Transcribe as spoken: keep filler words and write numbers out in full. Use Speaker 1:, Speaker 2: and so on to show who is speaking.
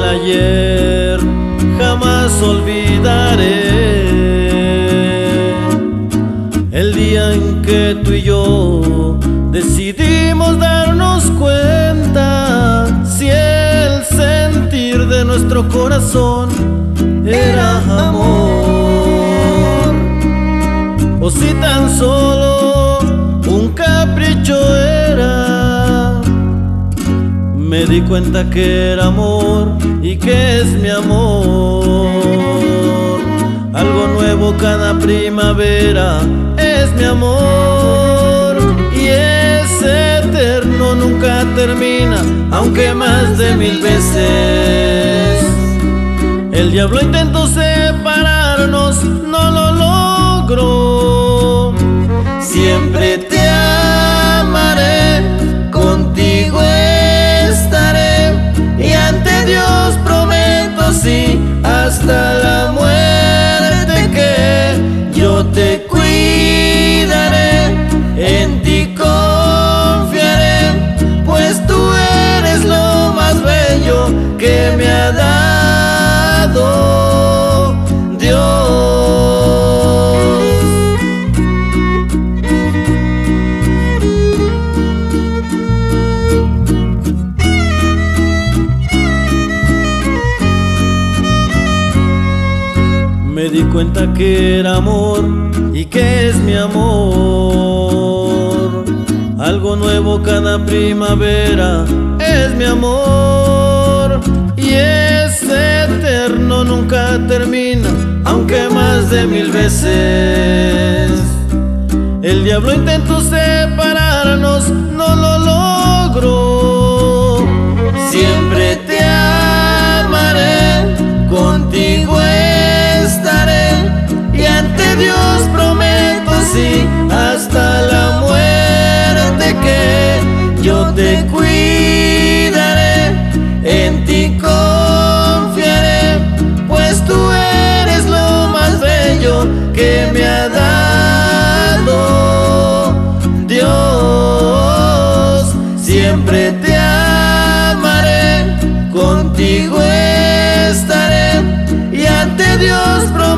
Speaker 1: ayer jamás olvidaré. El día en que tú y yo decidimos darnos cuenta si el sentir de nuestro corazón era amor o si tan solo un capricho era. Me di cuenta que era amor y que es mi amor. Algo nuevo cada primavera es mi amor, y es eterno, nunca termina, aunque más de mil veces el diablo intentó separarnos, no lo logró. Siempre te amaré, contigo estaré, y ante Dios prometo sí, hasta la muerte, que yo te cuidaré, en ti confiaré, pues tú eres lo más bello que me ha dado Dios. Me di cuenta que era amor y que es mi amor. Algo nuevo cada primavera es mi amor, y es eterno, nunca termina, aunque más de mil veces el diablo intentó separarnos, no lo logró. Siempre te amaré, contigo estaré, y ante Dios prometo sí, hasta la muerte, que yo te cuidaré, en ti confiaré, pues tú eres lo más bello que me ha dado Dios. Siempre te amaré, contigo estaré, y ante Dios prometo